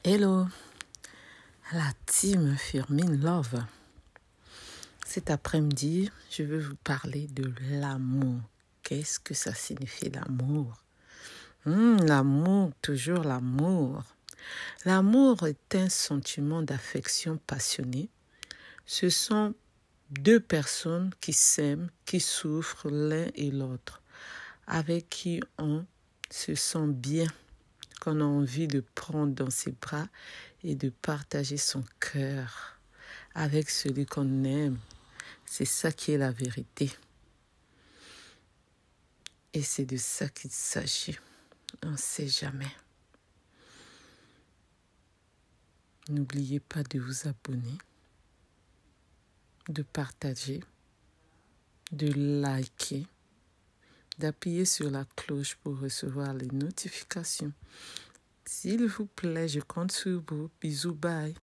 Hello, la team Firmin Love. Cet après-midi, je veux vous parler de l'amour. Qu'est-ce que ça signifie l'amour? L'amour, toujours l'amour. L'amour est un sentiment d'affection passionnée. Ce sont deux personnes qui s'aiment, qui souffrent l'un et l'autre, avec qui on se sent bien, qu'on a envie de prendre dans ses bras et de partager son cœur avec celui qu'on aime. C'est ça qui est la vérité. Et c'est de ça qu'il s'agit. On ne sait jamais. N'oubliez pas de vous abonner, de partager, de liker, d'appuyer sur la cloche pour recevoir les notifications. S'il vous plaît, je compte sur vous. Bisous, bye.